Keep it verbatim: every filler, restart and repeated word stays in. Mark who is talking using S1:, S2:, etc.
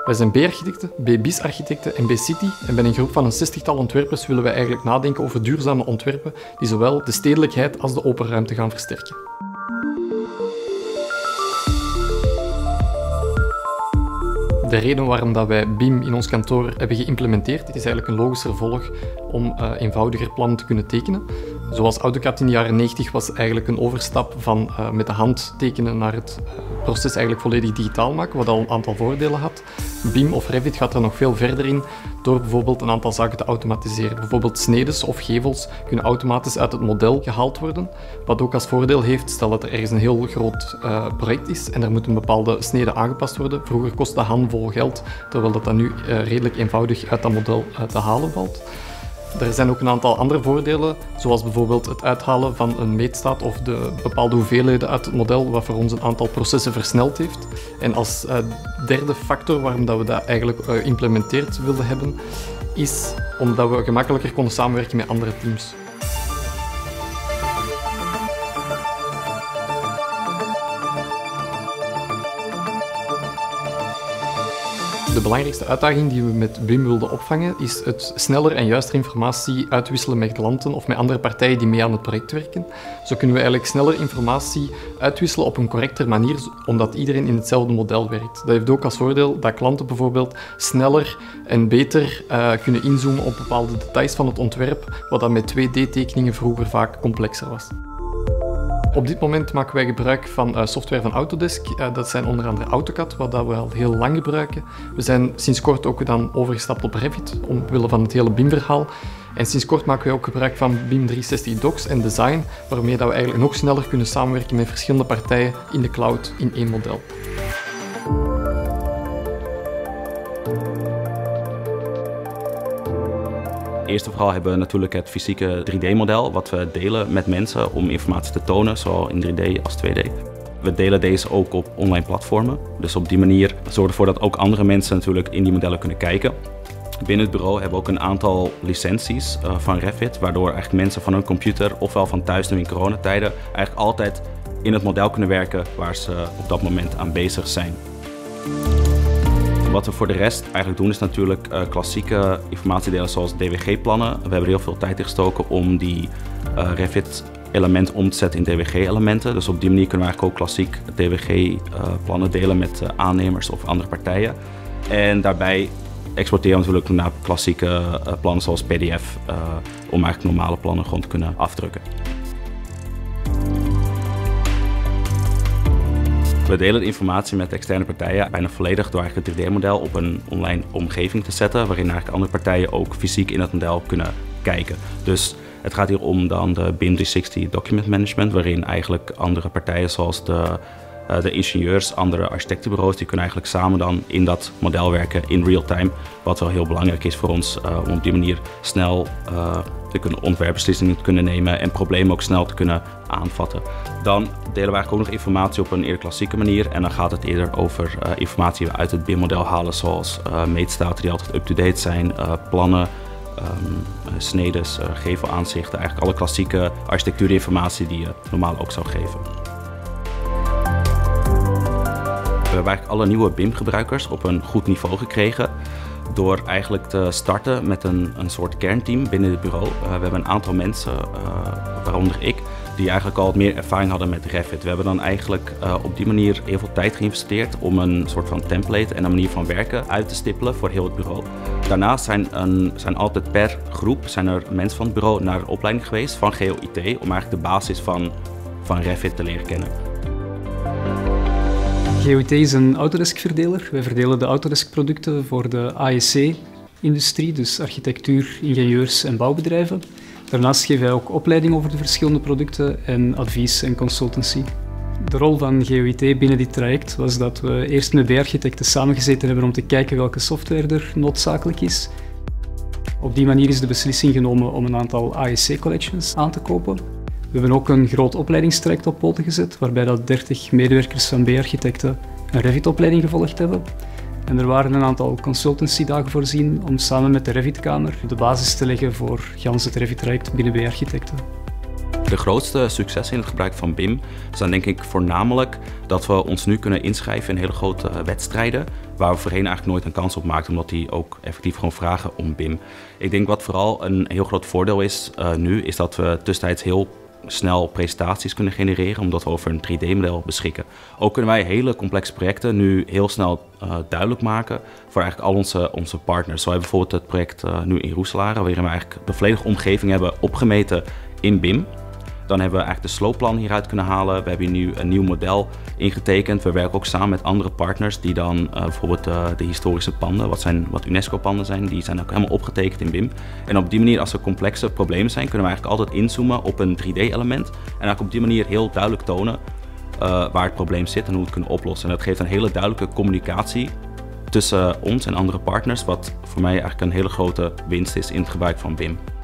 S1: Wij zijn B-architecten, B-bis-architecten en B-city en bij een groep van een zestigtal ontwerpers willen wij eigenlijk nadenken over duurzame ontwerpen die zowel de stedelijkheid als de open ruimte gaan versterken. De reden waarom dat wij B I M in ons kantoor hebben geïmplementeerd is eigenlijk een logisch vervolg om uh, eenvoudiger plannen te kunnen tekenen. Zoals AutoCAD in de jaren negentig was eigenlijk een overstap van uh, met de hand tekenen naar het uh, proces eigenlijk volledig digitaal maken, wat al een aantal voordelen had. B I M of Revit gaat er nog veel verder in door bijvoorbeeld een aantal zaken te automatiseren. Bijvoorbeeld snedes of gevels kunnen automatisch uit het model gehaald worden, wat ook als voordeel heeft, stel dat er ergens een heel groot uh, project is en er moet een bepaalde snede aangepast worden. Vroeger kostte dat handvol geld, terwijl dat, dat nu uh, redelijk eenvoudig uit dat model uh, te halen valt. Er zijn ook een aantal andere voordelen, zoals bijvoorbeeld het uithalen van een meetstaat of de bepaalde hoeveelheden uit het model, wat voor ons een aantal processen versneld heeft. En als uh, derde factor waarom dat we dat eigenlijk uh, geïmplementeerd wilden hebben, is omdat we gemakkelijker konden samenwerken met andere teams. De belangrijkste uitdaging die we met B I M wilden opvangen is het sneller en juister informatie uitwisselen met klanten of met andere partijen die mee aan het project werken. Zo kunnen we eigenlijk sneller informatie uitwisselen op een correctere manier, omdat iedereen in hetzelfde model werkt. Dat heeft ook als voordeel dat klanten bijvoorbeeld sneller en beter uh, kunnen inzoomen op bepaalde details van het ontwerp, wat dat met twee D-tekeningen vroeger vaak complexer was. Op dit moment maken wij gebruik van uh, software van Autodesk. Uh, dat zijn onder andere AutoCAD, wat dat we al heel lang gebruiken. We zijn sinds kort ook dan overgestapt op Revit, omwille van het hele B I M-verhaal. En sinds kort maken wij ook gebruik van B I M driehonderdzestig Docs en Design, waarmee dat we eigenlijk nog sneller kunnen samenwerken met verschillende partijen in de cloud in één model.
S2: Eerst en vooral hebben we natuurlijk het fysieke drie D-model, wat we delen met mensen om informatie te tonen, zowel in drie D als twee D. We delen deze ook op online platformen, dus op die manier zorgen we ervoor dat ook andere mensen natuurlijk in die modellen kunnen kijken. Binnen het bureau hebben we ook een aantal licenties uh, van Revit, waardoor eigenlijk mensen van hun computer ofwel van thuis nu in coronatijden eigenlijk altijd in het model kunnen werken waar ze op dat moment aan bezig zijn. Wat we voor de rest eigenlijk doen is natuurlijk uh, klassieke informatiedelen zoals D W G-plannen. We hebben er heel veel tijd in gestoken om die uh, Revit-elementen om te zetten in D W G-elementen. Dus op die manier kunnen we eigenlijk ook klassiek D W G-plannen uh, delen met uh, aannemers of andere partijen. En daarbij exporteren we natuurlijk naar klassieke uh, plannen zoals P D F uh, om eigenlijk normale plannen gewoon te kunnen afdrukken. We delen de informatie met externe partijen bijna volledig door eigenlijk het drie D-model op een online omgeving te zetten, waarin eigenlijk andere partijen ook fysiek in het model kunnen kijken. Dus het gaat hier om dan de B I M driehonderdzestig Document Management, waarin eigenlijk andere partijen zoals de, uh, de ingenieurs, andere architectenbureaus, die kunnen eigenlijk samen dan in dat model werken in real time, wat wel heel belangrijk is voor ons uh, om op die manier snel uh, te kunnen ontwerpbeslissingen te kunnen nemen en problemen ook snel te kunnen aanvatten. Dan delen we eigenlijk ook nog informatie op een eerder klassieke manier en dan gaat het eerder over uh, informatie die we uit het B I M-model halen, zoals uh, meetstaten die altijd up-to-date zijn, uh, plannen, um, snedes, uh, gevelaanzichten, eigenlijk alle klassieke architectuurinformatie die je normaal ook zou geven. We hebben eigenlijk alle nieuwe B I M-gebruikers op een goed niveau gekregen door eigenlijk te starten met een, een soort kernteam binnen het bureau. Uh, we hebben een aantal mensen, uh, waaronder ik, die eigenlijk al wat meer ervaring hadden met Revit. We hebben dan eigenlijk uh, op die manier heel veel tijd geïnvesteerd om een soort van template en een manier van werken uit te stippelen voor heel het bureau. Daarnaast zijn, een, zijn altijd per groep zijn er mensen van het bureau naar de opleiding geweest van G O I T om eigenlijk de basis van, van Revit te leren kennen.
S3: G O I T is een Autodesk-verdeler. Wij verdelen de Autodesk-producten voor de A E C-industrie, dus architectuur, ingenieurs en bouwbedrijven. Daarnaast geven wij ook opleiding over de verschillende producten en advies en consultancy. De rol van G O I T binnen dit traject was dat we eerst met B-architecten samengezeten hebben om te kijken welke software er noodzakelijk is. Op die manier is de beslissing genomen om een aantal A E C-collections aan te kopen. We hebben ook een groot opleidingstraject op poten gezet, waarbij dat dertig medewerkers van B-architecten een Revit-opleiding gevolgd hebben. En er waren een aantal consultancy-dagen voorzien om samen met de Revit-kamer de basis te leggen voor gans het Revit-traject binnen B-architecten.
S2: De grootste successen in het gebruik van B I M zijn denk ik voornamelijk dat we ons nu kunnen inschrijven in hele grote wedstrijden waar we voorheen eigenlijk nooit een kans op maakten, omdat die ook effectief gewoon vragen om B I M. Ik denk wat vooral een heel groot voordeel is uh, nu, is dat we tussentijds heel snel presentaties kunnen genereren, omdat we over een drie D model beschikken. Ook kunnen wij hele complexe projecten nu heel snel uh, duidelijk maken voor eigenlijk al onze, onze partners. Zo hebben we bijvoorbeeld het project uh, nu in Roeselare, waarin we eigenlijk de volledige omgeving hebben opgemeten in B I M. Dan hebben we eigenlijk de sloopplan hieruit kunnen halen. We hebben nu een nieuw model ingetekend. We werken ook samen met andere partners die dan uh, bijvoorbeeld uh, de historische panden, wat, zijn, wat UNESCO-panden zijn, die zijn ook helemaal opgetekend in B I M. En op die manier, als er complexe problemen zijn, kunnen we eigenlijk altijd inzoomen op een drie D-element. En eigenlijk op die manier heel duidelijk tonen uh, waar het probleem zit en hoe we het kunnen oplossen. En dat geeft een hele duidelijke communicatie tussen ons en andere partners, wat voor mij eigenlijk een hele grote winst is in het gebruik van B I M.